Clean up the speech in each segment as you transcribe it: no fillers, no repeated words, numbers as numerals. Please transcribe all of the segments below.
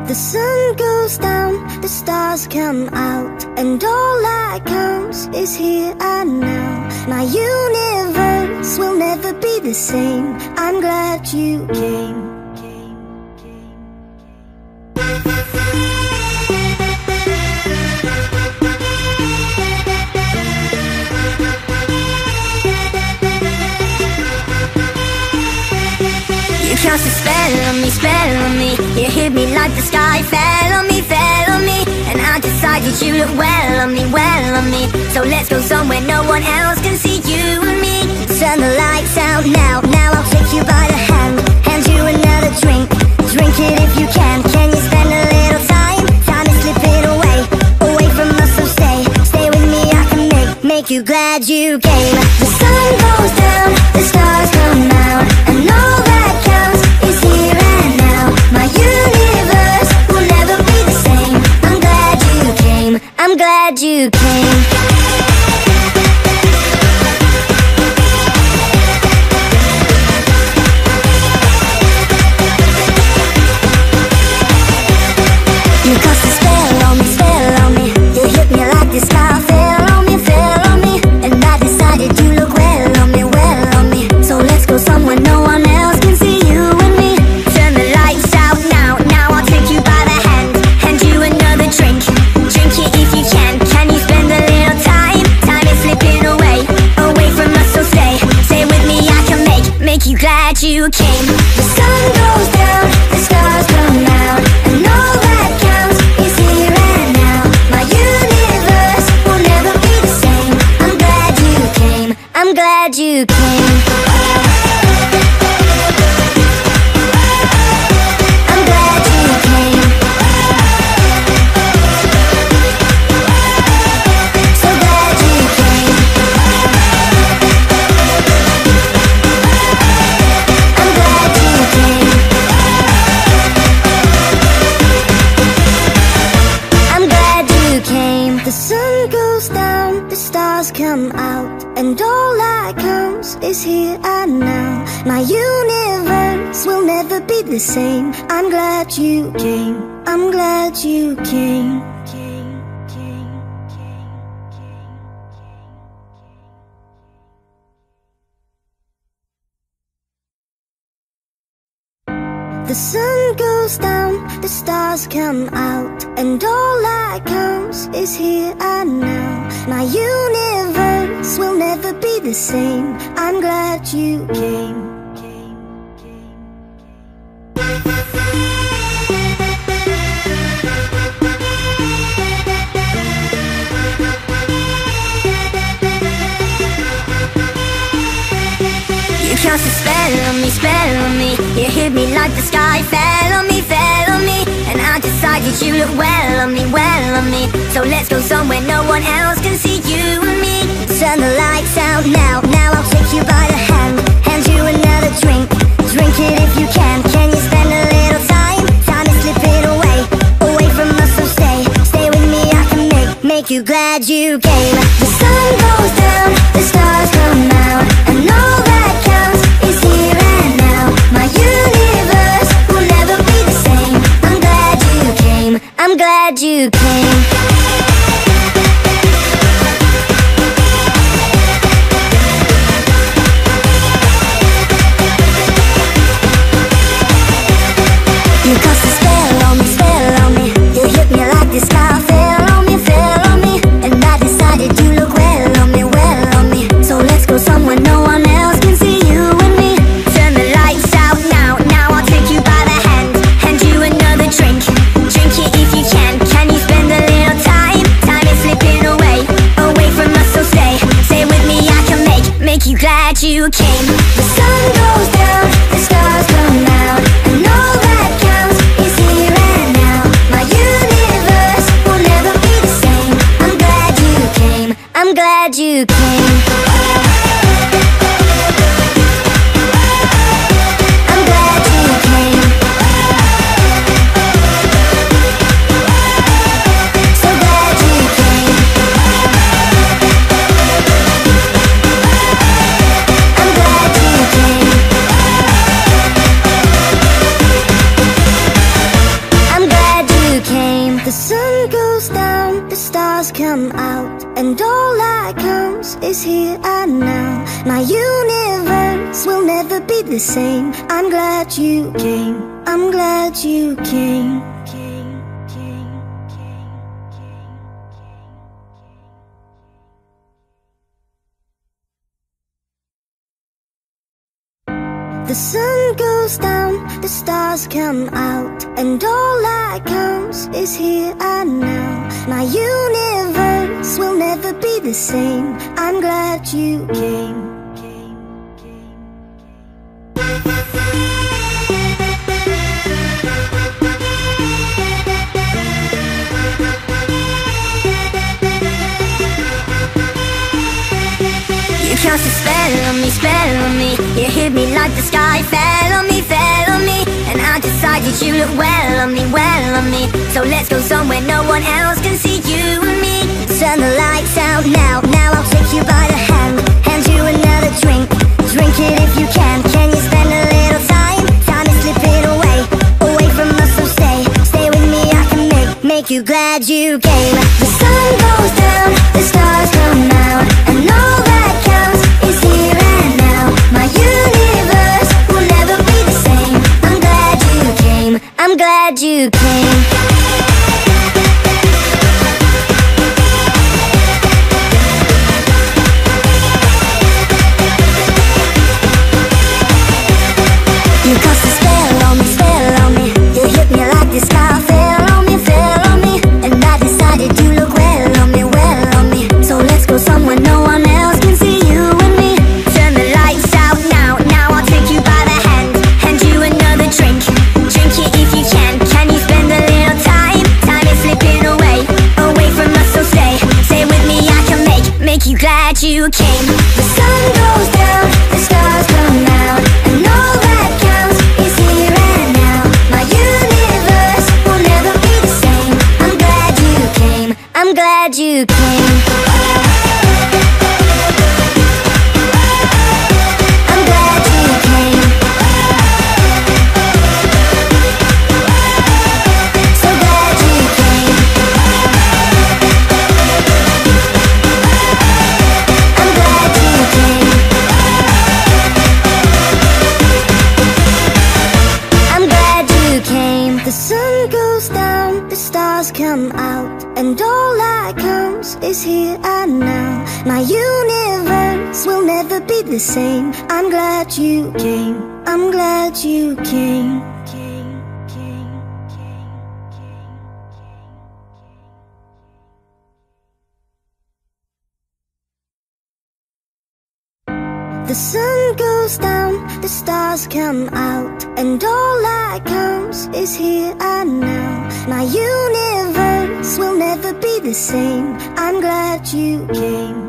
The sun goes down, the stars come out, and all that counts is here and now. My universe will never be the same. I'm glad you came. You cast a spell on me. You hit me like the sky fell on me, fell on me. And I decided you look well on me, well on me. So let's go somewhere no one else can see you and me. Turn the lights out now, now I'll take you by the hand. Hand you another drink, drink it if you can. Can you spend a little time? Time is slipping away, away from us, so stay with me. I can make you glad you came. The sun goes down, the stars come out, and all that counts is here and now. My universe will never be the same. I'm glad you came, I'm glad you came. You cast a spell on me. You hit me like the sky fell on me, fell on me. And I decided you look well on me, well on me. So let's go somewhere no one else can see you and me. Turn the lights out now, now I'll take you by the hand. Hand you another drink, drink it if you can. Can you spend a little time? Time is slipping away, away from us, so stay with me. I can make you glad you came. The sun goes down, the stars come out, and all that counts is here and now. My universe will never be the same. I'm glad you came, I'm glad you came. I'm glad you came. So glad you came. I'm glad you came. I'm glad you came. The sun goes down, the stars come out, and all that counts is here and now. My universe will never be the same. I'm glad you came, I'm glad you came. The sun goes down, the stars come out, and all that counts is here and now. My universe will never be the same. I'm glad you came. You cast a spell on me. You hit me like the sky fell on me, fell on me. And I decided you look well on me, well on me. So let's go somewhere no one else can see you and me. Turn the lights out now, now I'll take you by the hand. Hand you another drink, drink it if you can. Can you spend a little time? Time is slipping away, away from us, so stay with me. I can make you glad you came. The sun goes down, the stars come out, and all that counts is here and now. My universe will never be the same. I'm glad you came, I'm glad you came. You cast a spell on me. You hit me like the sky fell on me, fell on me. And I decided you look well on me, well on me. So let's go somewhere no one else can see you and me. Turn the lights out now, now I'll take you by the hand. Hand you another drink, drink it if you can. Can you spend a little time? Time is slipping away, away from us, so stay with me. I can make you glad you came. The sun goes down, the stars come out, and all that counts is here and now. My universe will never be the same. I'm glad you came, I'm glad you came. I'm glad you came. So glad you came. I'm glad stars come out, and all that counts is here and now. My universe will never be the same. I'm glad you came, I'm glad you came. The sun goes down, the stars come out, and all that counts is here and now. My universe will never be the same. I'm glad you came. You cast a spell on me. You hit me like the sky fell on me, and I decided you look well on me. So let's go somewhere no one else can see you and me. Turn the lights out now, I'll take you by the hand you another drink. Drink it if you can. Can you spend a little time? Time is slipping away from us, so stay with me. I can make you glad you came. The sun goes down, the stars come out, and all that counts is here and now. My universe will never be the same. I'm glad you came, I'm glad you came. You cast a spell on me. You hit me like the sky fell on me, and I decided you look well on me. So let's go somewhere no one else can see you and me. Turn the lights out now I'll take you by the hand you another drink. Drink it if you can. Can you spend a little time? Time is slipping away from us, so stay with me. I can make you glad you came. The sun goes down, the stars come out, and all that counts is here and now. My universe will never be the same. I'm glad you came, I'm glad you came. I'm glad you came. So glad you came. I'm glad you came. I'm glad you came. The sun goes down, the stars come out, and all that counts is here and now. My universe will never be the same. I'm glad you came, I'm glad you came. The sun goes down, the stars come out, and all that counts is here and now. My universe will never be the same. I'm glad you came.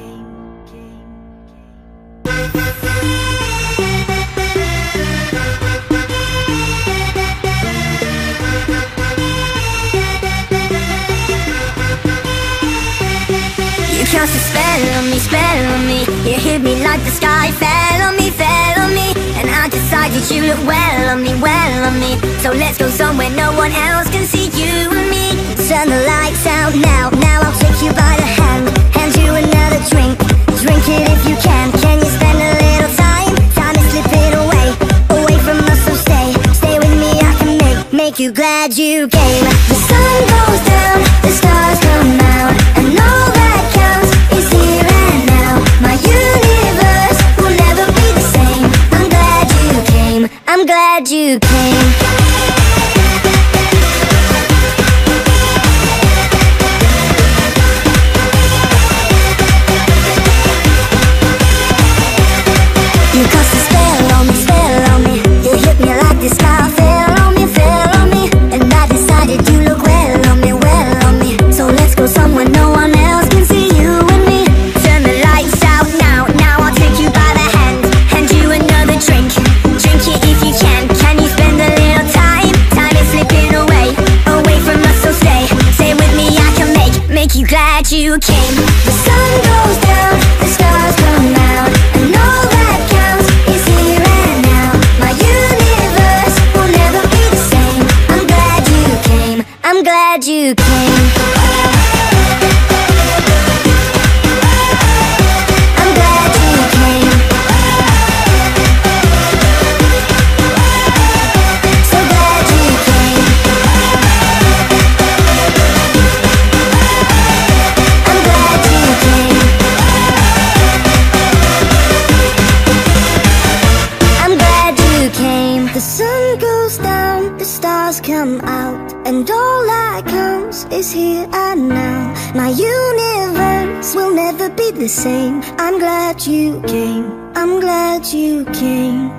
You cast a spell on me. You hit me like the sky fell on me, and I decided you look well on me. So let's go somewhere no one else can see you and me. Turn the lights out now I'll take you by the hand you another drink. Drink it if you can. Can you spend a little time? Time is slipping away from us, so stay with me. I can make you glad you came. The sun goes down, the stars come out, and all that counts is here and now. My universe will never be the same. I'm glad you came, I'm glad you came. You cast a spell on me. You hit me like the sky fell on me, and I decided you look well on me. So let's go somewhere no one else can see you and me. Turn the lights out now I'll take you by the hand you another drink. Drink it if you can. Can you spend a little time? Time is slipping away from us, so stay with me. I can make you glad you came. The sun goes down, the stars come out, and all that counts is here and now. My universe will never be the same. I'm glad you came, I'm glad you came. stars come out, and all that counts is here and now. My universe will never be the same. I'm glad you came, I'm glad you came.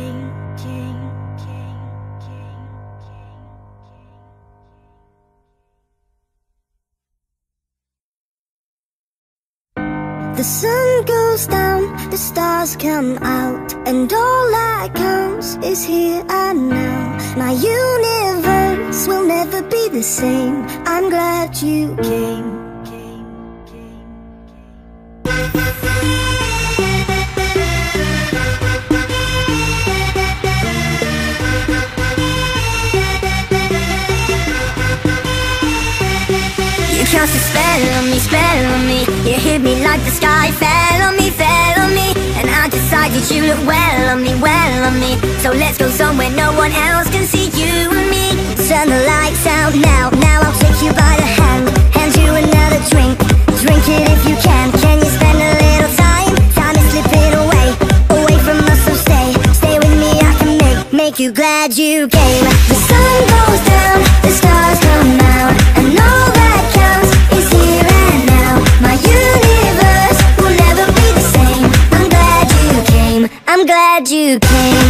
The sun goes down, the stars come out, and all that counts is here and now. My universe will never be the same. I'm glad you came. You cast a spell on me. You hit me like the sky fell on me, fell on me. And I decided you look well on me, well on me. So let's go somewhere no one else can see you and me. Turn the lights out now, now I'll take you by the hand. Hand you another drink, drink it if you can. Can you spend a little time? Time is slipping away, away from us, so stay with me. I can make you glad you came. The sun goes down, the stars come out, and all that counts is here and now. My universe will never be the same. I'm glad you came, I'm glad you came.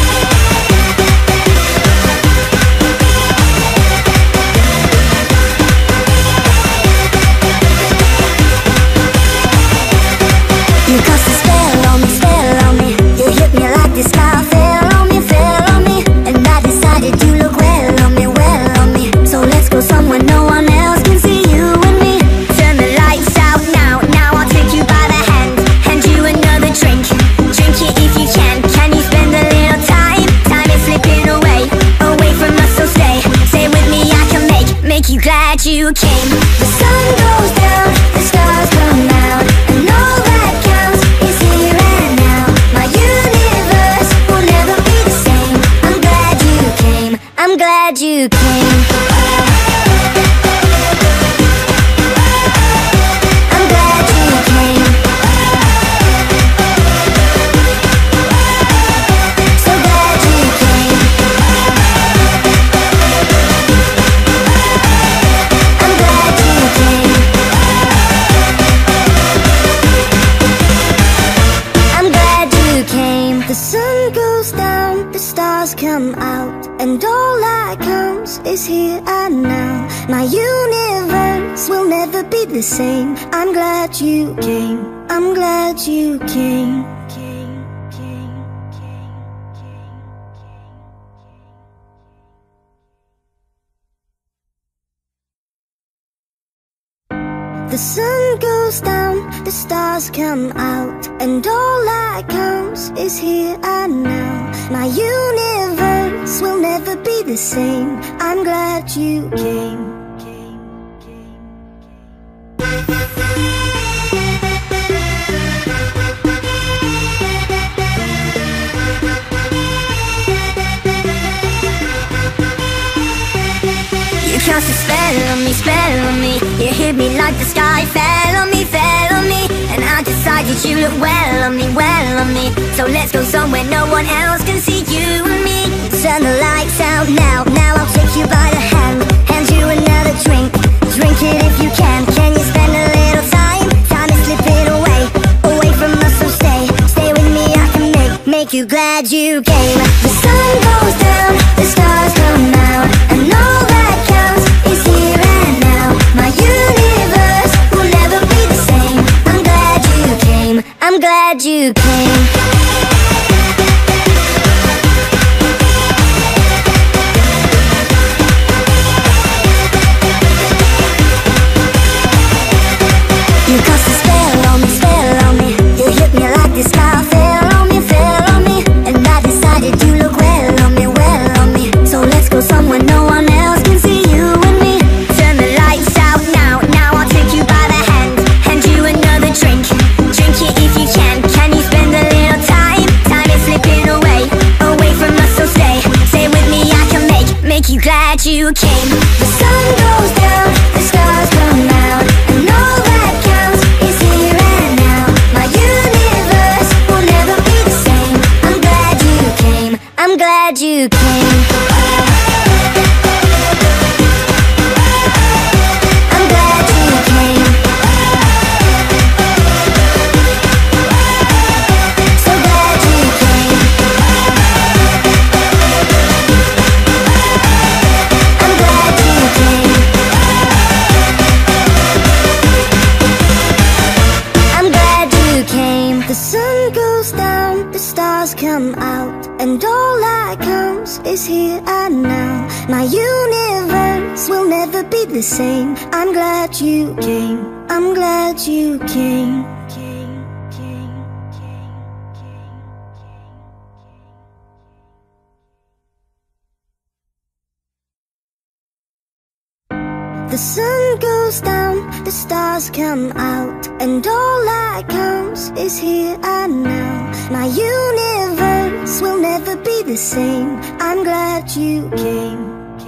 You cast a spell on me. You hit me like the sky fell on me, fell on me. And I decided you look well on me, well on me. So let's go somewhere no one else can see you and me. Turn the lights out now, now I'll take you by the hand. Hand you another drink, drink it if you can. Can you spend a little time? Time is slipping away, away from us, so stay with me. I can make you glad you came. The sun goes down, the stars come out, and all that counts is here and now. My universe will never be the same. I'm glad you came, I'm glad you came. I'm glad you came. So glad you came. I'm glad you came. I'm glad you came. The sun goes down, the stars come out, and all that counts is here and now. My universe will never be the same. I'm glad you came, I'm glad you came. The sun goes down, the stars come out, and all that counts is here and now. My universe will never be the same. I'm glad you came. You cast a spell on me. You hit me like the sky fell on me, fell on me. And I decided you look well on me, well on me. So let's go somewhere no one else can see you and me. Turn the lights out now, now I'll take you by the hand. Hand you another drink, drink it if you can. Can you spend a little time? Time is slipping away, away from us, so stay with me. I can make you glad you came. The sun goes down, the stars come out, and all that counts is here and now. My universe will never be the same. I'm glad you came, I'm glad you came. You cast a spell on me. You hit me like the sky fell on me, fell on me. And I decided you look well on me, well on me. So let's go somewhere no one else can see you and me. Turn the lights out now, now I'll take you by the hand. Hand you another drink, drink it if you can. Can you spend a little time? Time is slipping away, away from us, so stay with me. I can make you glad you came. The sun goes down, the stars come out, and all that counts is here and now. My universe will never be the same. I'm glad you came, I'm glad you came. is here and now. My universe will never be the same. I'm glad you came. I'm glad you came. The sun goes down, the stars come out, and all that counts is here and now. My universe will never be the same. I'm glad you came.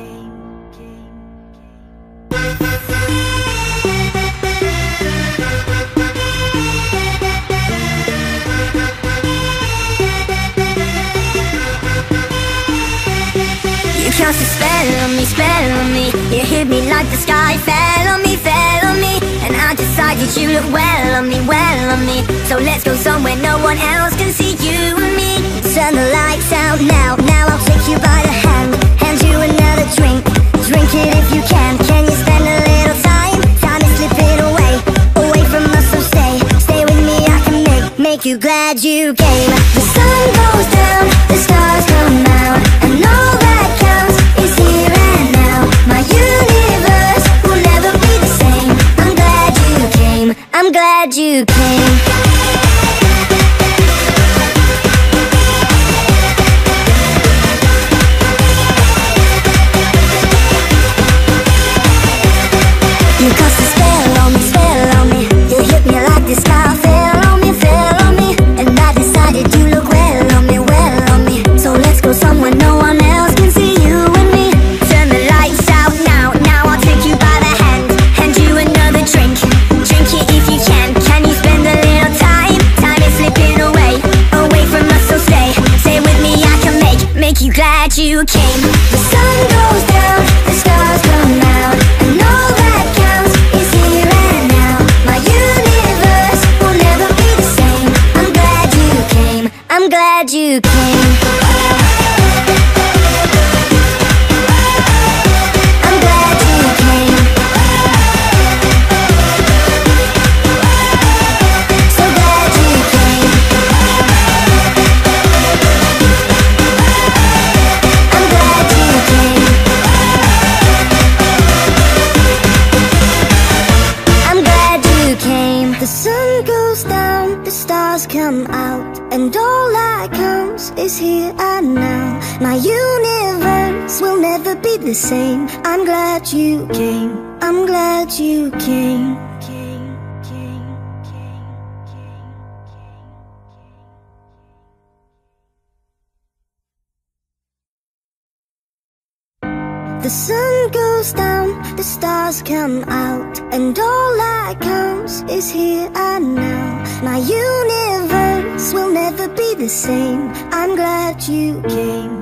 You cast a spell on me. You hit me like the sky fell on me, and I decided you look well on me. So let's go somewhere no one else can see you and me. Turn the lights out now, I'll take you by the hand you another drink. Drink it if you can. Can you spend a little time? Time is slipping away from us, so stay with me. I can make you glad you came. The sun goes down, the stars come out, and all that counts is here and now. My universe will never be the same. I'm glad you came. I'm glad you came. You cast a spell on me. You hit me like the sky fell on me, and I decided you look well on me. So let's go somewhere no one else can see you and me. Turn the lights out now I'll take you by the hand you another drink. Drink it if you can. Can you spend a little time? Time is slipping away from us, so stay with me. I can make you glad you came. The sun goes down, the stars come out, and all that counts is here and now. My universe will never be the same. I'm glad you came. I'm glad you came. I'm glad you came. So glad you came. I'm glad you came. I'm glad you came. The sun goes down, the stars come out, and all that counts is here and now. My universe will never be the same. I'm glad you came. I'm glad you came. The sun goes down, the stars come out, and all that counts is here and now. My universe will never be the same. I'm glad you came.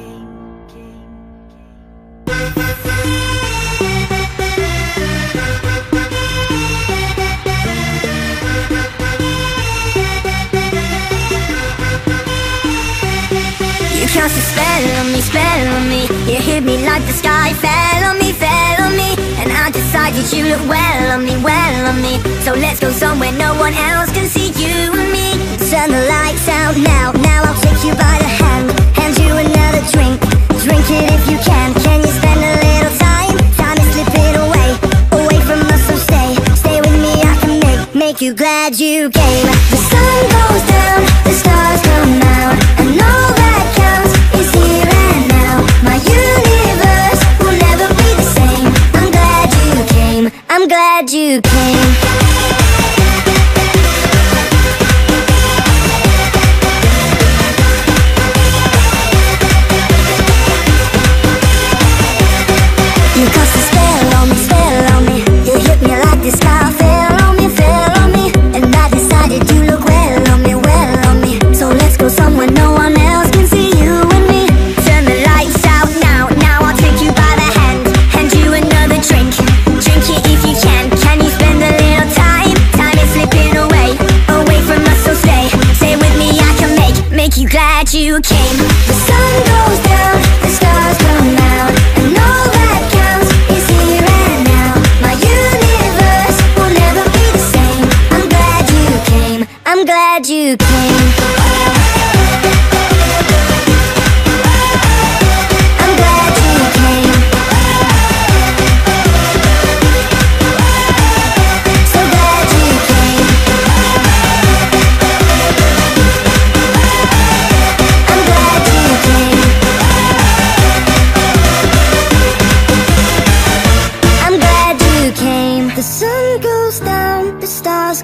You cast a spell on me. You hit me like the sky fell on me, and I decided you look well on me. So let's go somewhere no one else can see you and me. Turn the lights out now I'll take you by the hand you another drink. Drink it if you can. Can you spend a little time? Time is slipping away from us, so stay with me. I can make you glad you came. The sun goes down, the stars come out, and all that counts is here and now. My universe will never be the same. I'm glad you came. I'm glad you came. You cast a spell on me. You hit me like the sky fell on me, and I decided you look well on me. So let's go somewhere no one else can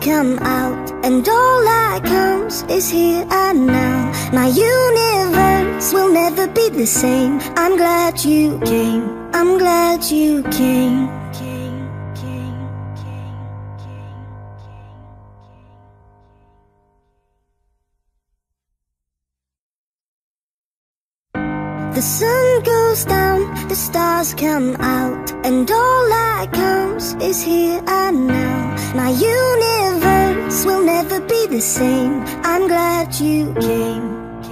come out, and all that comes is here and now. My universe will never be the same. I'm glad you came. I'm glad you came. The sun goes down, the stars come out, and all that comes is here and now. My universe will never be the same. I'm glad you came.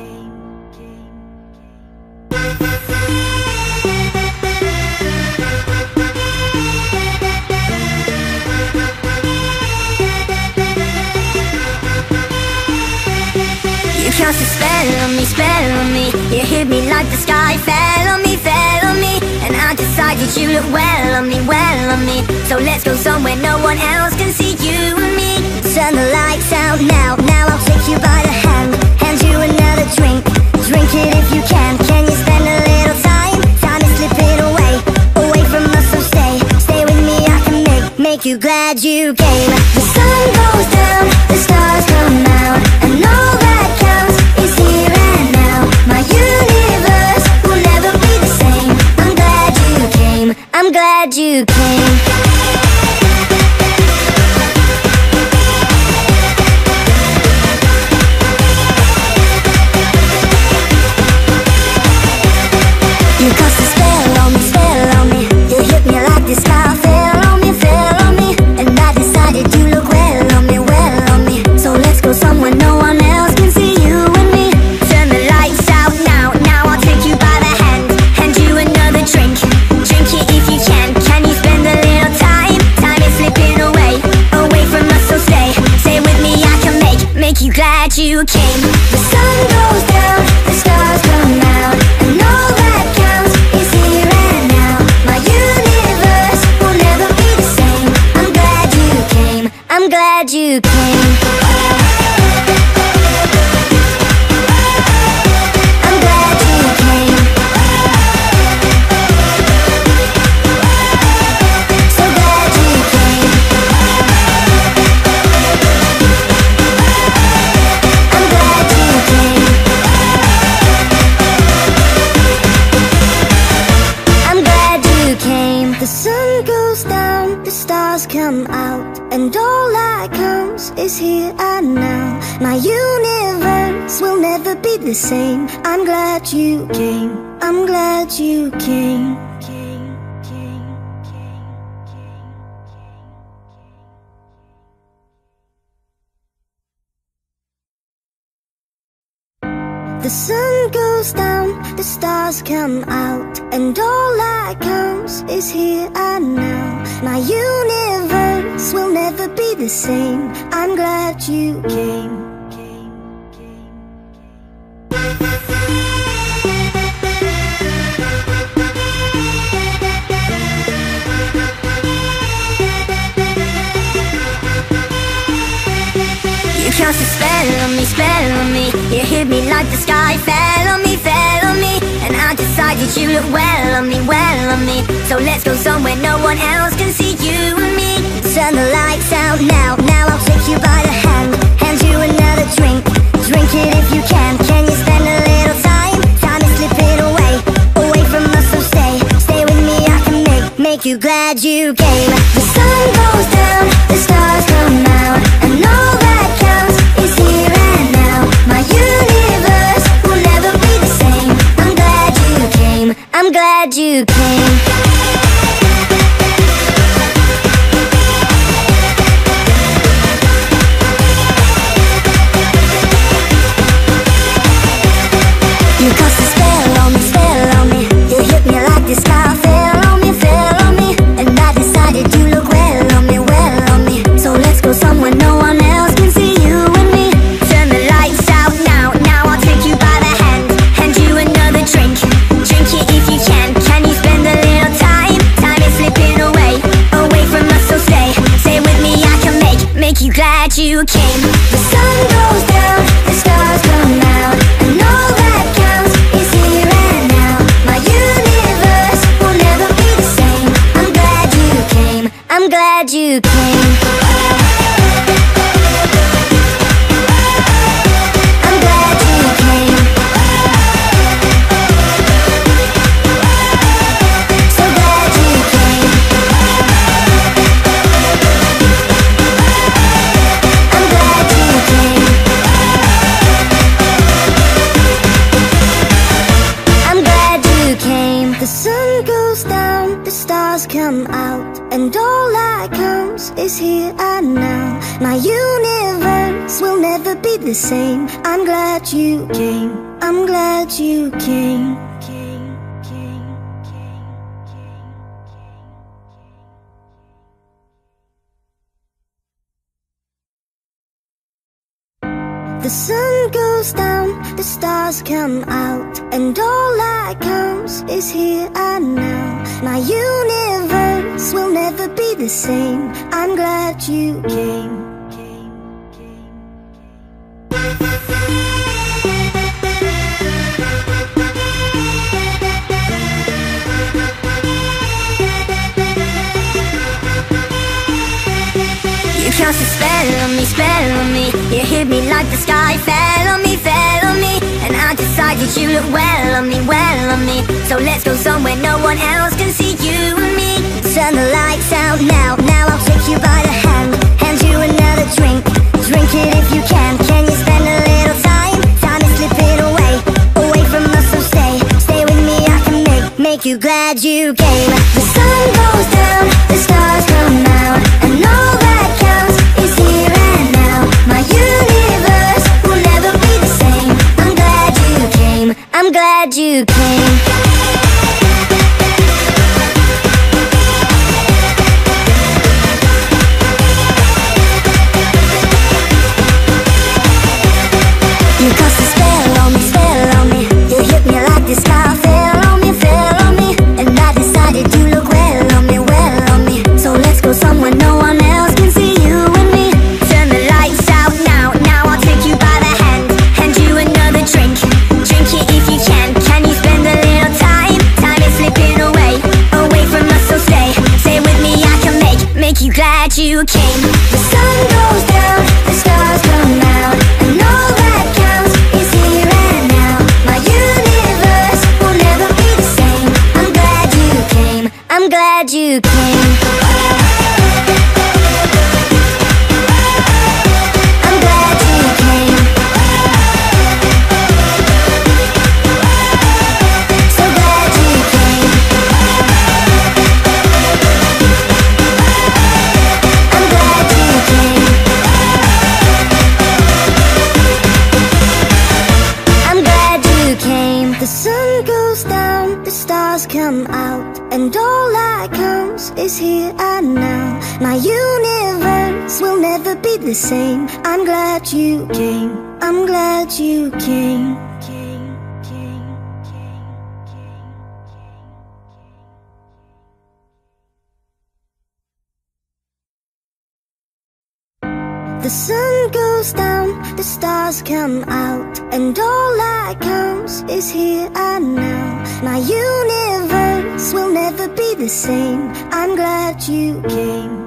You cast a spell on me. You hit me like the sky fell on me, and I decided you look well on me. So let's go somewhere no one else can see you and me. Turn the lights out now, I'll take you by the hand you another drink. Drink it if you can. Can you spend a little time? Time is slipping away from us, so stay with me. I can make you glad you came. The sun goes down, the stars come out, and all that counts is here and now. My universe will never be the same. I'm glad you came. I'm glad you came. You cast a spell on me. You hit me like the sky fell on me, and I decided you look well on me. So let's go somewhere no one else can see you and me. Turn the lights out now I'll take you by the hand you another drink. Drink it if you can. Can you spend a little time? Time is slipping away from us, so stay with me. I can make you glad you came. The sun goes down, the stars come out, and all that counts is here and now. My universe will never be the same. I'm glad you came. I'm glad you came. I'm glad you came. So glad you came. I'm glad you came. I'm glad you came. The sun goes down, the stars come out, and all that comes is here and now. My universe will never be the same. I'm glad you came. I'm glad you came. The sun goes down, the stars come out, and all that comes is here and now. My universe will never be the same. I'm glad you came. You cast a spell on me. You hit me like the sky fell on me, and I decided you look well on me. So let's go somewhere no one else can see you and me. Turn the lights out now I'll take you by the hand you another drink. Drink it if you can. Can you spend a little time? Time is slipping away from us, so stay with me. I can make you glad you came. The sun goes down, the stars come out, and all that counts is here and now. My universe will never be the same. I'm glad you came. I'm glad you came. You cast a spell on me. You hit me like the sky fell on me, and I decided you look well on me. So let's go somewhere no one else can see you and me. Turn the lights out now I'll take you by the hand you another drink. Drink it if you can. Can you spend a little time? Time is slipping away from us, so stay with me. I can make you glad you came. The sun goes down, the stars come out, and all that counts is here and now. My universe will never be the same. I'm glad you came. I'm glad you came. stars come out, and all that counts is here and now. My universe will never be the same. I'm glad you came, I'm glad you came. The sun goes down, the stars come out, and all that counts is here and now. My universe will never be the same. I'm glad you came. You cast a spell on me. You hit me like the sky fell on me, fell on me. And I decided you look well on me, well on me. So let's go somewhere no one else can see you and me. Turn the lights out now, now I'll take you by the hand. Hand you another drink, drink it if you can. Can you spend a little time? Time is slipping away, away from us, so stay with me. I can make you glad you came. The sun goes down, the stars come out, and all that counts is here and now. My universe will never be the same. I'm glad you came, I'm glad you came. You cast a spell on me. You hit me like the sky fell on me, fell on me. And I decided you look well on me, well on me. So let's go somewhere no one else can see you and me. Turn the lights out now, now I'll take you by the hand. Hand you another drink, drink it if you can. Can you spend a little time? Time is slipping away, away from us, so stay with me. I can make you glad you came. The sun goes down, the stars come out, and all that counts is here and now. My universe will never be the same. I'm glad you came, I'm glad you came. I'm glad you came. So glad you came. I'm glad you came. I'm glad you came. The sun goes down, the stars come out, and all that counts is here and now. My universe will never be the same. I'm glad you came, I'm glad you came. The sun goes down, the stars come out, and all that counts is here and now. My universe will never be the same. I'm glad you came.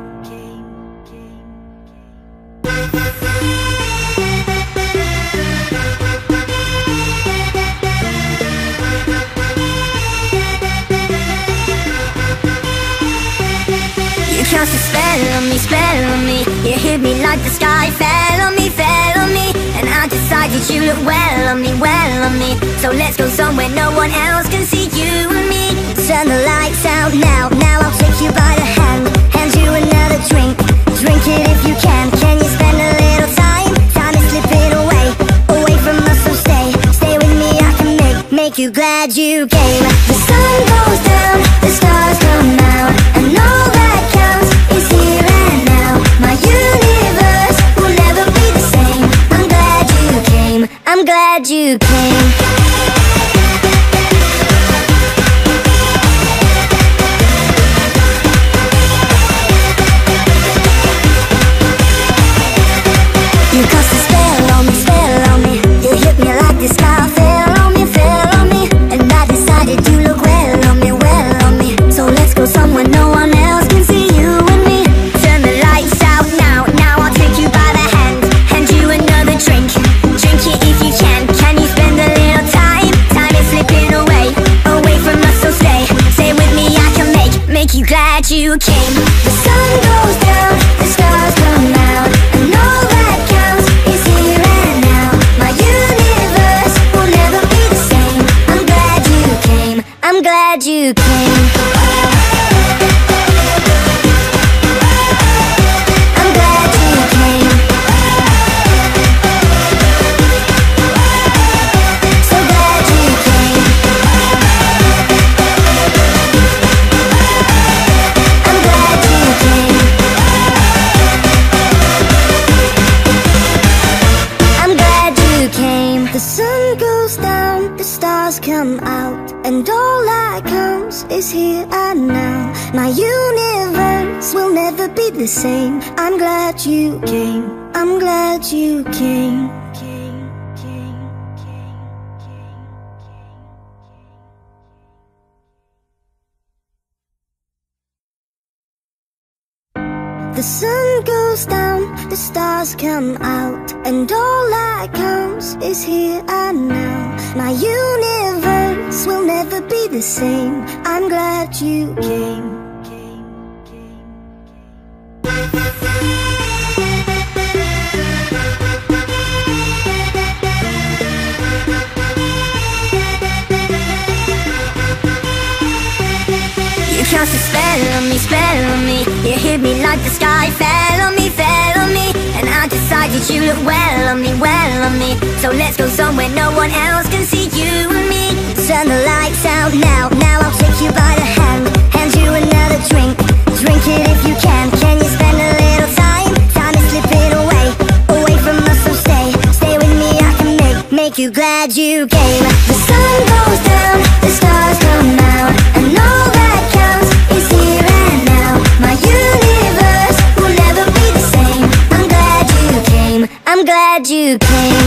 You cast a spell on me. You hit me like the sky fell on me, fell on me. And I decided you look well on me, well on me. So let's go somewhere no one else can see you and me. Turn the lights out now, now I'll take you by the hand. Hand you another drink, drink it if you can. Can you spend a little time? Time is slipping away, away from us, so stay with me. I can make you glad you came. The sun goes down, the stars come out, and all that counts is here and now. My universe will never be the same. I'm glad you came, I'm glad you came. You cast a spell on me. You hit me like the sky fell on me, fell on me. And I decided you look well on me, well on me. So let's go somewhere no one else can see you and me. Turn the lights out now, now I'll take you by the hand. Hand you another drink, drink it if you can. Can you spend a little time? Time is slipping away, away from us, so stay with me. I can make you glad you came. The sun goes down, the stars come out, and all that counts is here and now. My universe will never be the same. I'm glad you came, I'm glad you came. My universe will never be the same. I'm glad you came. I'm glad you came. The sun goes down, the stars come out, and all that counts is here and now. My universe will never be the same. I'm glad you came. You cast a spell on me. You hit me like the sky fell on me, and I decided you look well on me. So let's go somewhere no one else can see you and me. Turn the lights out now, I'll take you by the hand you another drink. Drink it if you can. Can you spend a little time? Time is slipping away from us, so stay with me. I can make you glad you came. The sun goes down, the stars come out, and all that counts is here and now. My universe will never be the same. I'm glad you came. I'm glad you came.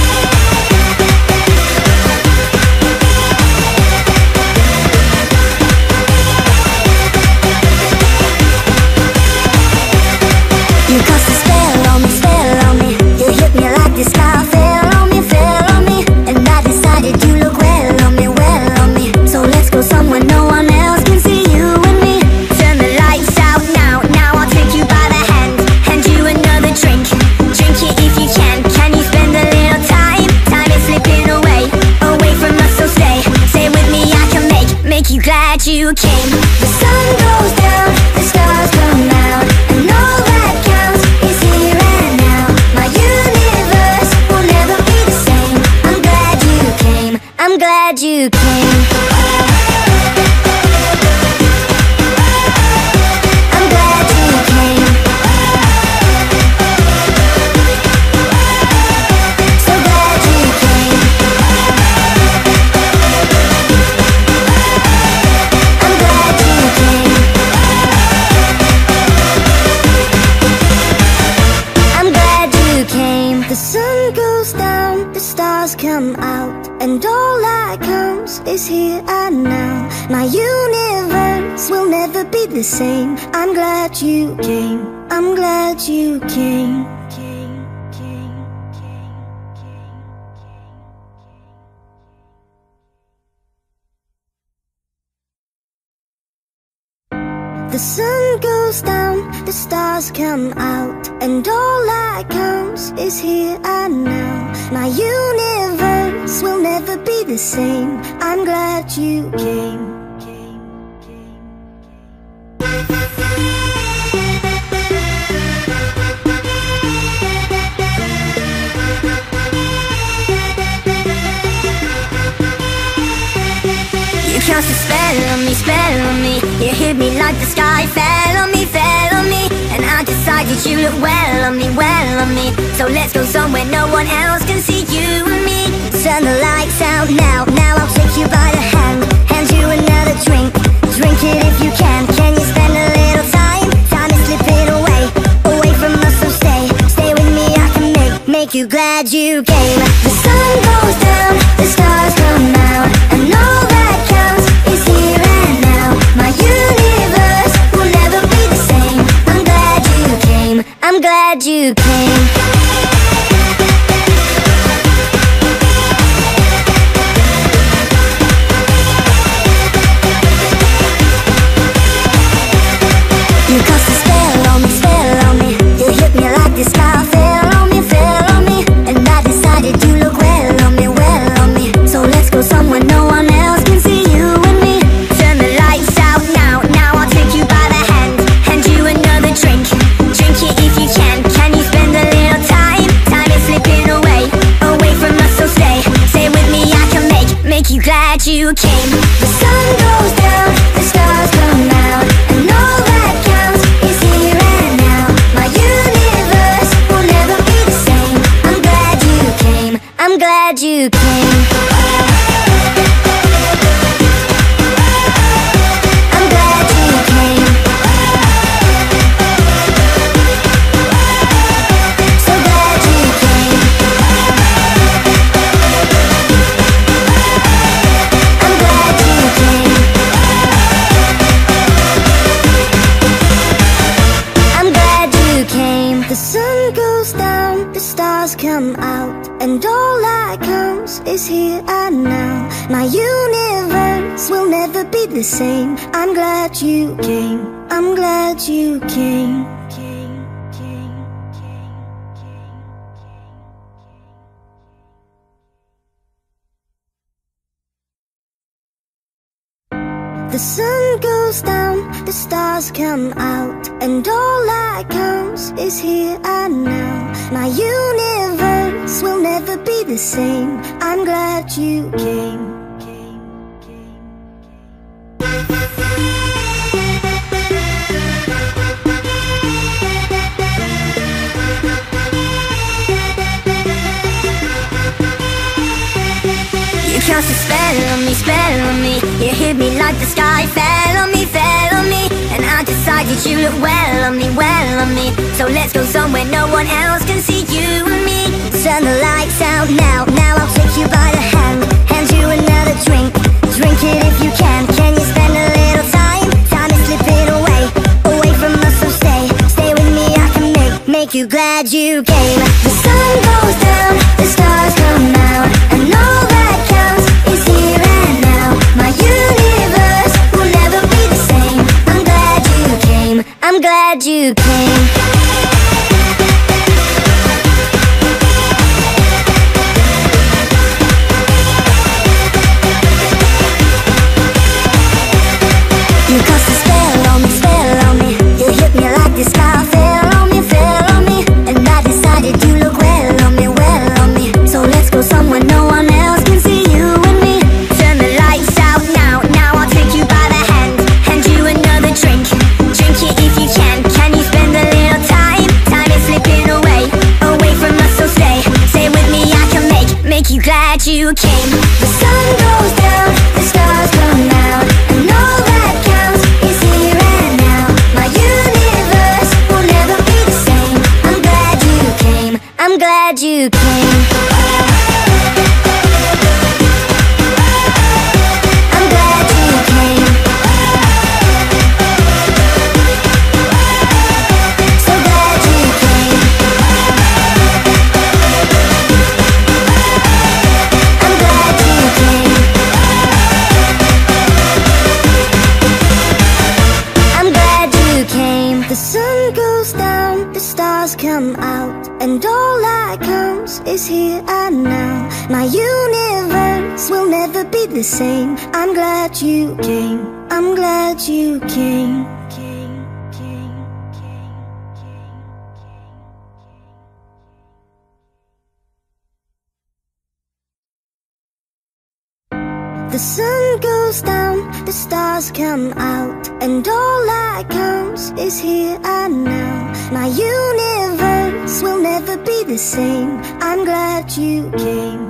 You cast a spell on me. You hit me like the sky fell on me, and I decided you look well on me. So let's go somewhere no one else can see you and me. Turn the lights out now I'll take you by the hand you another drink. Drink it if you can. Can you spend a little time? Time is slipping away from us, so stay with me. I can make you glad you came. The sun goes down, the stars come out, and all that counts is here and now. My universe will never be the same. I'm glad you came. I'm glad you came. I'm glad you came. So glad you came. I'm glad you came. I'm glad you came. The sun goes down, the stars come out, and all that counts is here and now. My universe will never be the same. I'm glad you came. I'm glad you came. The sun goes down, the stars come out, and all that counts is here and now. My universe will never be the same. I'm glad you came. You cast a spell on me. You hit me like the sky fell on me, and I decided you look well on me. So let's go somewhere no one else can see you and me. Turn the lights out now I'll take you by the hand you another drink. Drink it if you can. Can you spend a little time? Time is slipping away from us, so stay with me. I can make you glad you came. The sun goes down, the stars come out, and all that counts is here and now. My universe will never be the same. I'm glad you came. I'm glad you came. You cast a spell on me. You hit me like the sky fell on me, and I decided you look well on me. So let's go somewhere no one else can see you and me. Turn the lights out now I'll take you by the hand you another drink. Drink it if you can. Can you spend a little time? Time is slipping away from us, so stay with me. I can make you glad you came. The sun goes down, the stars come out, and all that counts is here and now. My universe will never be the same. I'm glad you came. I'm glad you came. I'm glad you came. come out, and all that counts is here and now. My universe will never be the same. I'm glad you came, I'm glad you came. The sun goes down, the stars come out, and all that counts is here and now. My universe will never be the same. I'm glad you came. You cast a spell on me. You hit me like the sky fell on me, and I decided you look well on me. So let's go somewhere no one else can see you and me. Turn the lights out now, I'll take you by the hand you another drink. Drink it if you can. Can you spend a little time? Time is slipping away from us, so stay with me. I can make you glad you came. The sun goes down, the stars come out, and all that counts is here and now. My universe will never be the same. I'm glad you came, I'm glad you came. You cast a spell on me. You hit me like the sky fell on me, and I decided you look well on me. So let's go somewhere no one else can see you and me. Turn the lights out now I'll take you by the hand you another drink. Drink it if you can. Can you spend a little time? Time is slipping away from us, so stay with me. I can make you glad you came. The sun goes down, the stars come out, and all that counts is here and now. My universe will never be the same. I'm glad you came, I'm glad you came. I'm glad you came. So glad you came. I'm glad you came. I'm glad you came. The sun goes down, the stars come out, and all that counts is here and now. My universe will never be the same. I'm glad you came, I'm glad you came. The sun goes down, the stars come out, and all that counts is here and now. My universe will never be the same. I'm glad you came.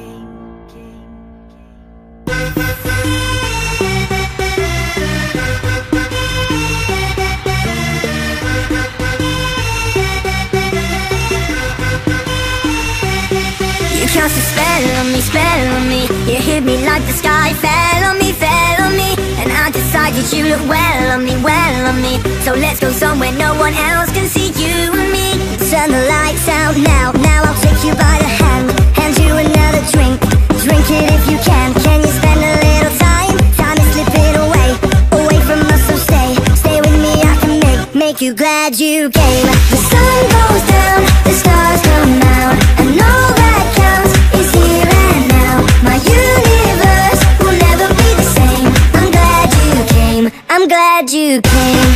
You cast a spell on me. You hit me like the sky fell on me, and I decided you look well on me. So let's go somewhere no one else can see you and me. Turn the lights out now I'll take you by the hand you another drink. Drink it if you can. Can you spend a little time? Time is slipping away from us, so stay with me. I can make you glad you came. The sun goes down, the stars come out, and all that counts is here and now. My universe will never be the same. I'm glad you came, I'm glad you came.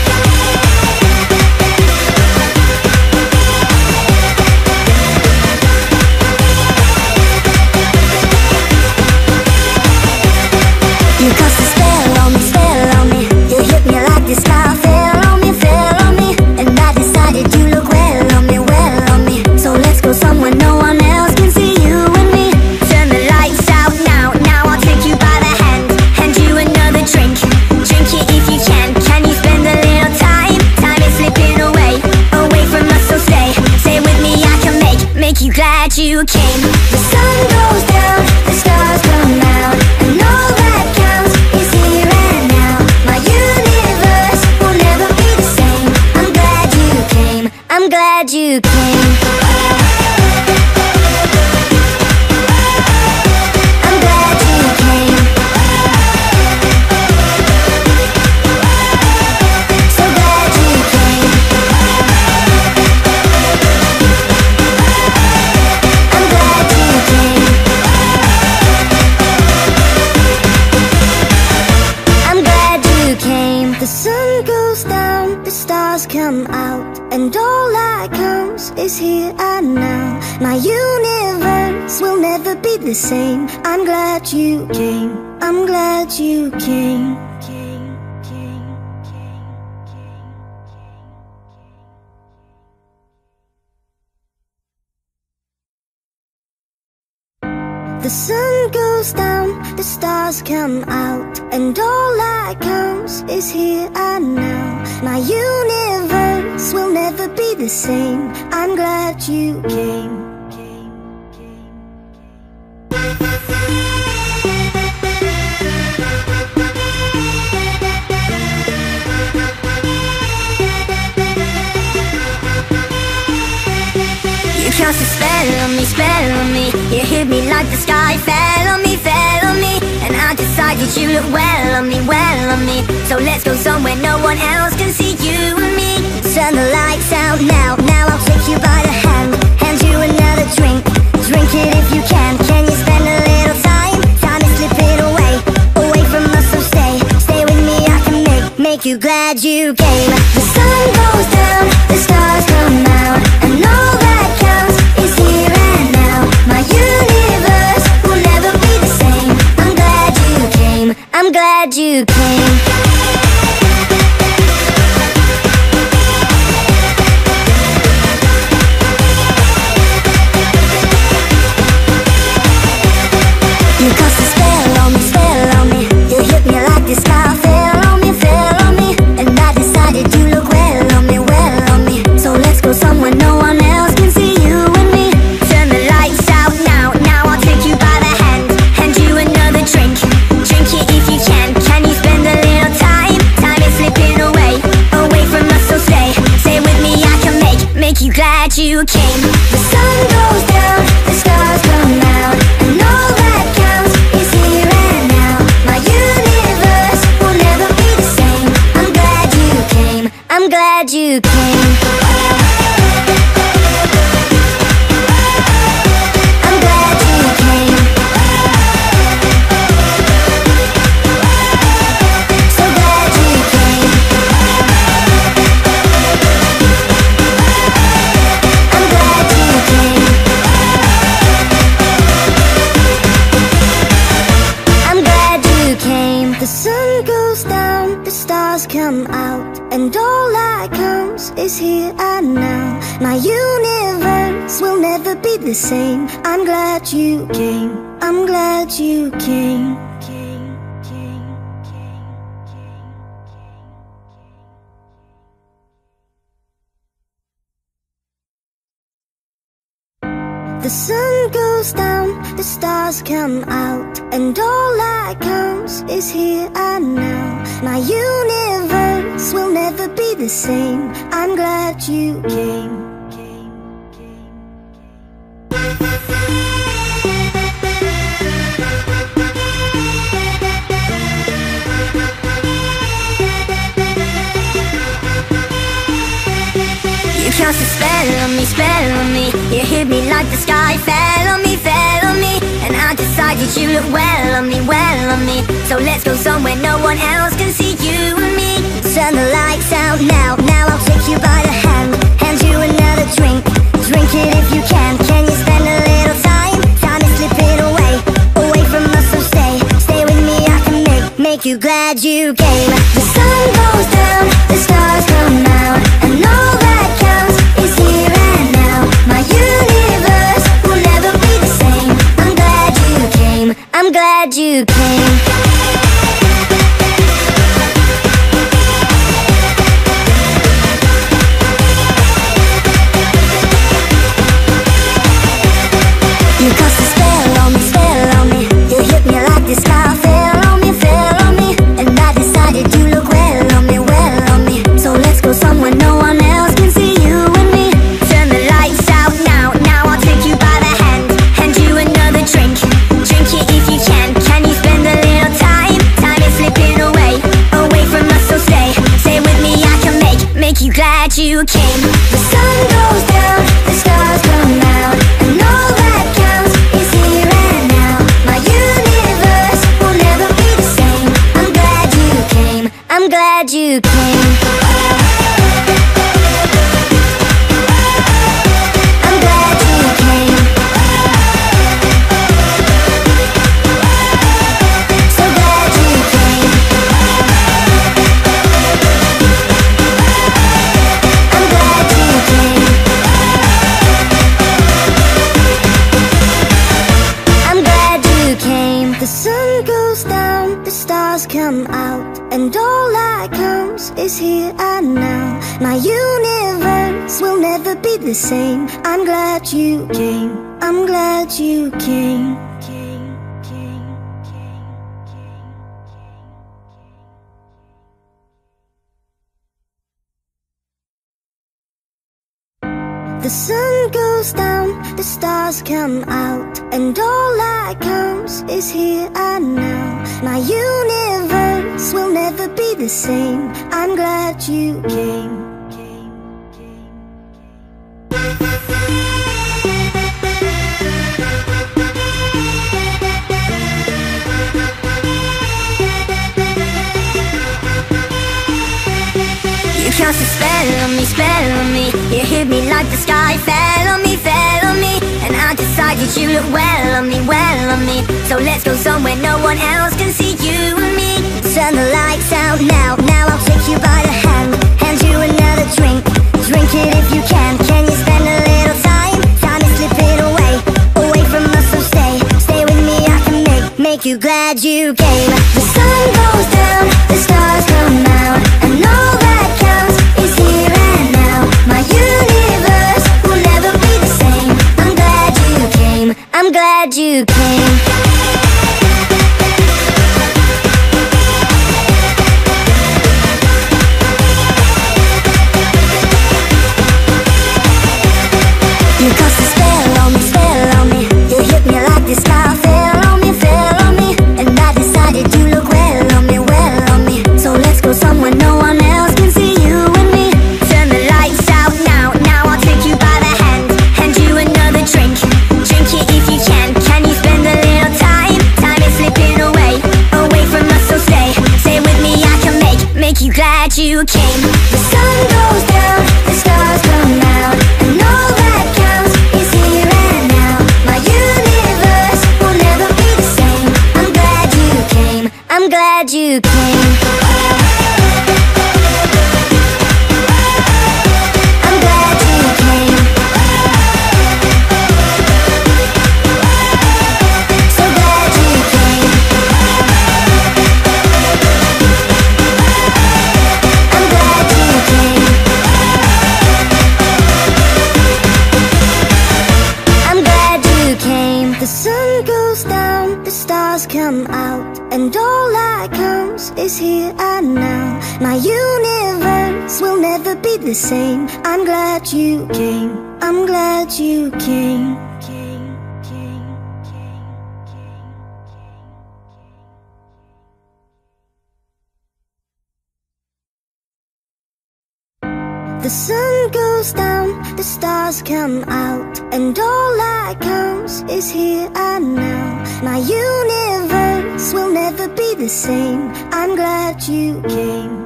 You cast a spell on me. You hit me like the sky fell on me, and I decided you look well on me. So let's go somewhere no one else can see you and me. Turn the lights out now I'll take you by the hand you another drink. Drink it if you can. Can you spend a little time? Time is slipping away from us, so stay with me. I can make you glad you came. The sun goes down, the stars come out, and all that counts is here and now. My universe will never be the same. I'm glad you came, I'm glad you came. stars come out, and all that counts is here and now. My universe will never be the same. I'm glad you came, I'm glad you came. The sun goes down, the stars come out, and all that counts is here and now. My universe will never be the same. I'm glad you came. You cast a spell on me. You hit me like the sky fell on me, fell on me. And I decided you look well on me, well on me. So let's go somewhere no one else can see you and me. Turn the lights out now, now I'll take you by the hand. Hand you another drink, drink it if you can. Can you spend a little time? Time is slipping away, away from us, so stay with me. I can make you glad you came. The sun goes down, the stars come out, and all that counts is here and now. My universe will never be the same. I'm glad you came, I'm glad you came. You cast a spell on me. You hit me like the sky fell on me, fell on me. And I decided you look well on me, well on me. So let's go somewhere no one else can see you and me. Turn the lights out now, now I'll take you by the hand. Hand you another drink, drink it if you can. Can you spend a little time? Time is slipping away, away from us, so stay with me. I can make you glad you came. The sun goes down, the stars come out, and all that counts is here and now. My universe will never be the same. I'm glad you came, I'm glad you came. I'm glad you came. So glad you came. I'm glad you came. I'm glad you came. The sun goes down, the stars come out, and all that counts is here and now. My universe will never be the same. I'm glad you came, I'm glad you came. The sun goes down, the stars come out, and all that counts is here and now. My universe will never be the same. I'm glad you came. You cast a spell on me. You hit me like the sky fell on me, fell on me. And I decided you look well on me, well on me. So let's go somewhere no one else can see you and me. Turn the lights out now, now I'll take you by the hand. Hand you another drink, drink it if you can. Can you spend a little time? Time is slipping away, away from us, so stay with me. I can make you glad you came. The sun goes down, the stars come out, and all that counts is here and now. My universe will never be the same. I'm glad you came, I'm glad you came. You cast a spell on me. You hit me like the sky fell on me, fell on me. And I decided you look well on me, well on me. So let's go somewhere no one else can see you and me. Turn the lights out now, now I'll take you by the hand. Hand you another drink, drink it if you can. Can you spend a little time? Time is slipping away, away from us, so stay with me. I can make you glad you came. The sun goes down, the stars come out, and all that counts is here and now. My universe will never be the same. I'm glad you came, I'm glad you came. and now my universe will never be the same. I'm glad you came, I'm glad you came. The sun goes down, the stars come out, and all that counts is here and now. My universe will never be the same. I'm glad you came. You cast a spell on me. You hit me like the sky fell on me, and I decided you look well on me. So let's go somewhere no one else can see you and me. Turn the lights out now, I'll take you by the hand you another drink. Drink it if you can. Can you spend a little time? Time is slipping away from us, so stay with me. I can make you glad you came. The sun goes down, the stars come out, and all that counts is here and now. My universe will never be the same. I'm glad you came, I'm glad you came. You cast a spell on me. You hit me like the sky fell on me, and I decided you look well on me. So let's go somewhere no one else can see you and me. Turn the lights out now I'll take you by the hand you another drink. Drink it if you can. Can you spend a little time? Time is slipping away from us, so stay with me. I can make you glad you came. The sun goes down, the stars come out, and all that counts is here and now. My universe will never be the same. I'm glad you came, I'm glad you came. I'm glad you came. So glad you came. I'm glad you came. I'm glad you came. The sun goes down, the stars come out, and all that counts is here and now. My universe will never be the same. I'm glad you came, I'm glad you came. The sun goes down, the stars come out, and all that counts is here and now. My universe will never be the same. I'm glad you came.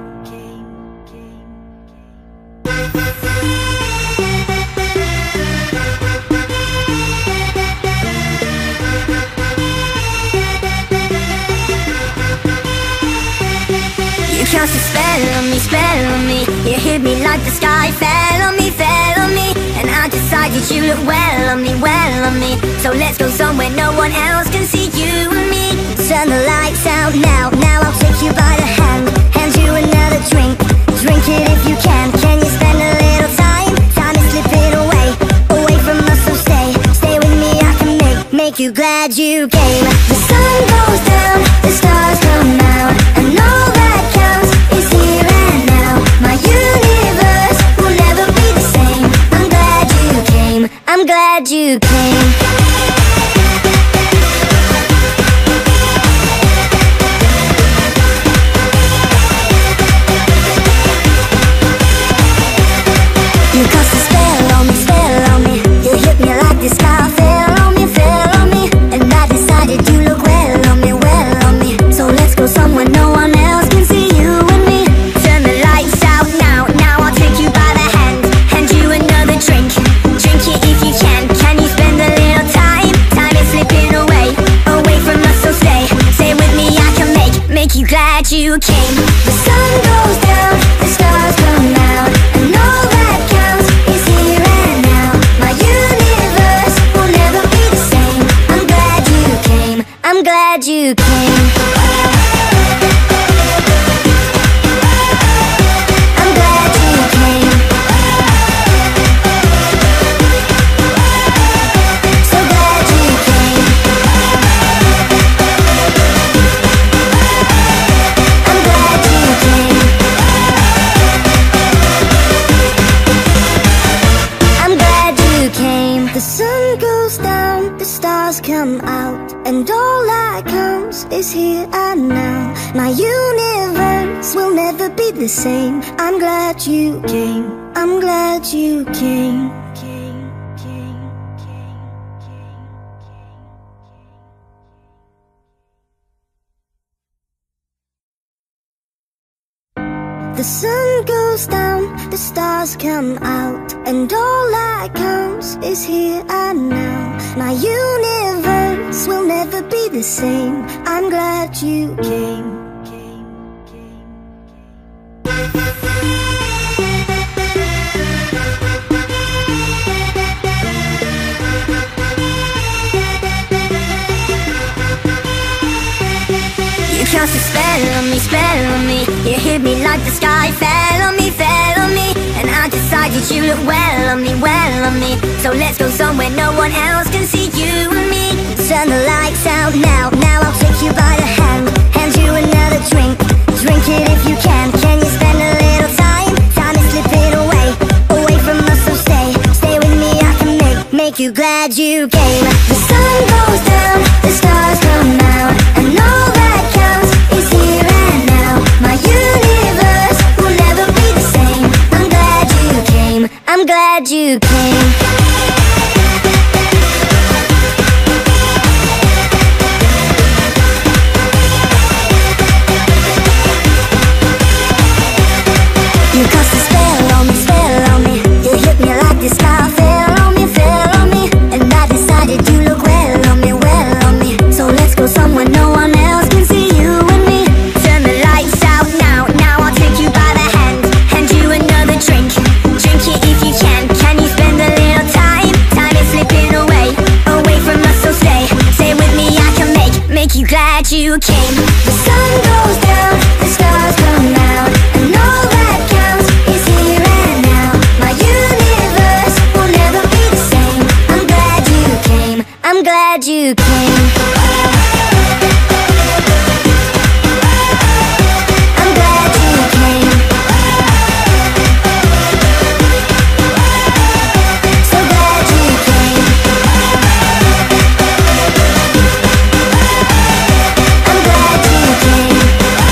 You cast a spell on me. You hit me like the sky fell on me, and I decided you look well on me. So let's go somewhere no one else can see you and me. Turn the lights out now I'll take you by the hand you another drink. Drink it if you can. Can you spend a little time? Time is slipping away from us, so stay with me. I can make you glad you came. The sun goes down, the stars come out, and all that counts is here and now. My universe will never be the same. I'm glad you came, I'm glad you came. You cast a spell on me. You hit me like the sky fell on me, and I decided is here and now. My universe will never be the same. I'm glad you came. I'm glad you came. The sun goes down, the stars come out, and all that counts is here and now. My universe will never be the same. I'm glad you came. You cast a spell on me. You hit me like the sky fell on me, and I decided you look well on me, So let's go somewhere no one else can see you and me. Turn the lights out now, I'll take you by the hand you another drink. Drink it if you can you spend a little time? Time is slipping away from us, so stay with me, I can make you glad you came. The sun goes down, the stars come out, and all that counts is here and now. My universe will never be the same. I'm glad you came. I'm glad you came. You cast a spell on me. You hit me like the sky fell on me, and I decided you look well on me, So let's go somewhere no one else can see you and me. Turn the lights out now I'll take you by the hand you another drink. Drink it if you can you spend a little time? Time is slipping away from us, so stay with me, I can make you glad you came. The sun goes down, the stars come out, and all that counts is here and now. My universe will never be the same. I'm glad you came. I'm glad you came. I'm glad you came. So glad you came. I'm glad you came.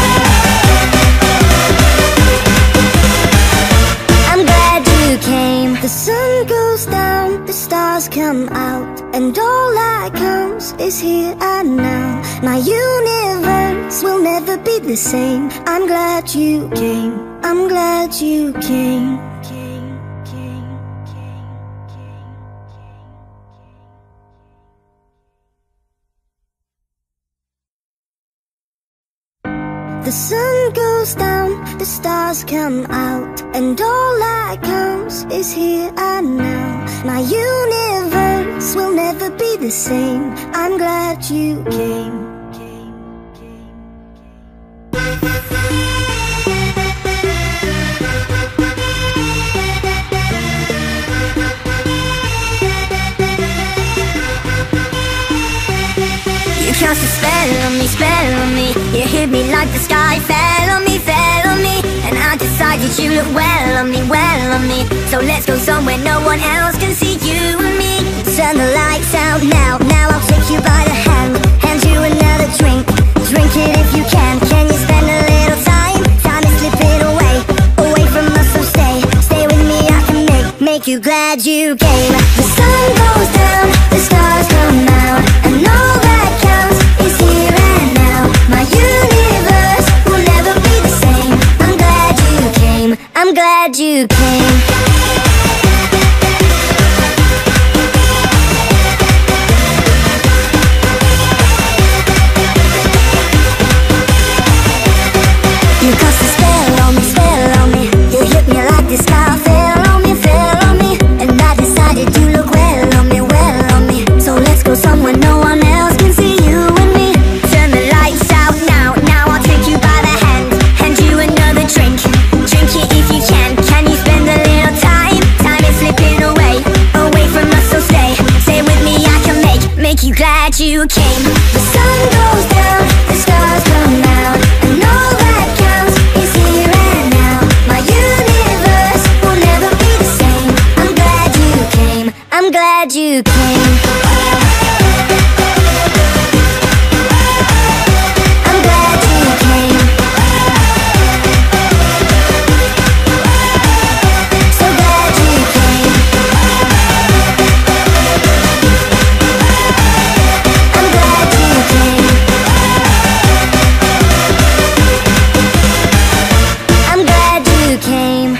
I'm glad you came. The sun goes down, the stars come out, and all that counts is here and now. My universe will never be the same. I'm glad you came. I'm glad you came. The sun goes down, the stars come out, and all that counts is here and now. My universe will never be the same. I'm glad you came. You cast a spell on me. You hit me like the sky fell on me, and I decided you look well on me, So let's go somewhere no one else can see you and me. Turn the lights out now I'll take you by the hand you another drink. Drink it if you can you spend a little time? Time is slipping away from us, so stay with me, I can make you glad you came. The sun goes down, the stars come out, and all that counts is here and now. My universe will never be the same. I'm glad you came. I'm glad you came. You cast a spell on me. You hit me like the sky fell on me, and I decided you look well on me, So let's go somewhere no one else can see you and me. Turn the lights out now I'll take you by the hand you another drink. Drink it if you can you spend a little time? Time is slipping away from us, so stay with me, I can make you glad you came. The sun goes down, the stars come out, and all that counts is here and now. My universe will never be the same. I'm glad you came. I'm glad you came.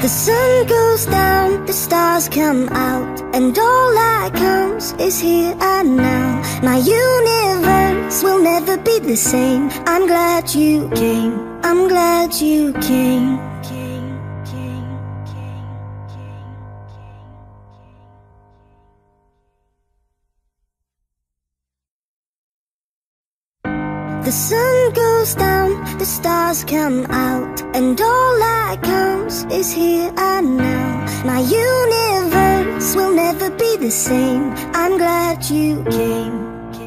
The sun goes down, the stars come out, and all that counts is here and now. My universe will never be the same. I'm glad you came, I'm glad you came. The sun goes down, the stars come out, and all that counts is here and now. My universe will never be the same. I'm glad you came.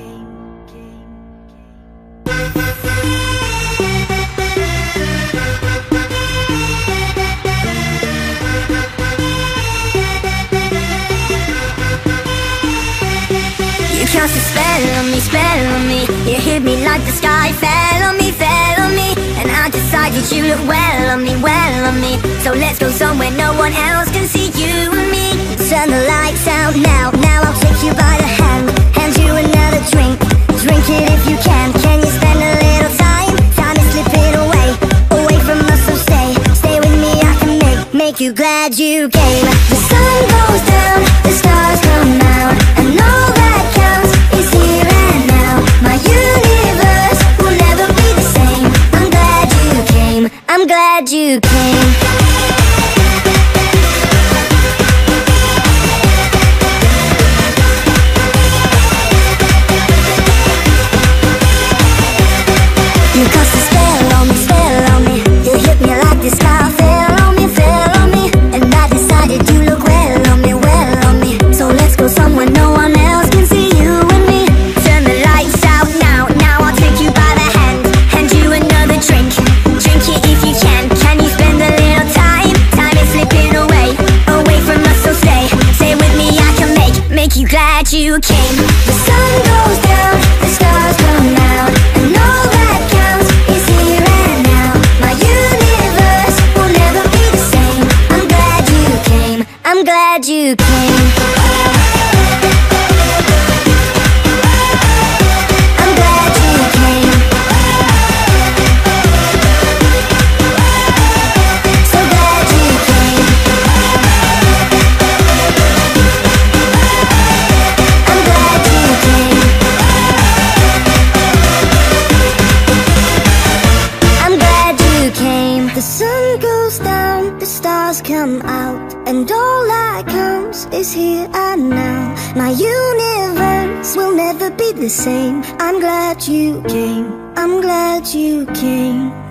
You cast a spell on me. You hit me like the sky fell on me, and I decided you look well on me. So let's go somewhere no one else can see you and me. Turn the lights out now, I'll take you by the hand you another drink. Drink it if you can you spend a little time? Time is slipping away from us, so stay with me. I can make you glad you came. The sun goes down, the stars come out, and all that counts is here and now. My universe will never be the same. I'm glad you came, I'm glad you came. You cast a spell on me. You hit me like the sky fell on me, and I decided you look well on me. So let's go somewhere no one else can see you and me. Turn the lights out now I'll take you by the hand you another drink. Drink it if you can you spend a little time? Time is slipping away from us, so stay with me. I can make you glad you came. The sun goes down, the stars come out, and all that counts is here and now. My universe will never be the same. I'm glad you came, I'm glad you came. I'm glad you came. So glad you came. I'm glad you came. I'm glad you came. The sun goes down, the stars come out, and all that counts is here and now. My universe will never be the same. I'm glad you came, I'm glad you came.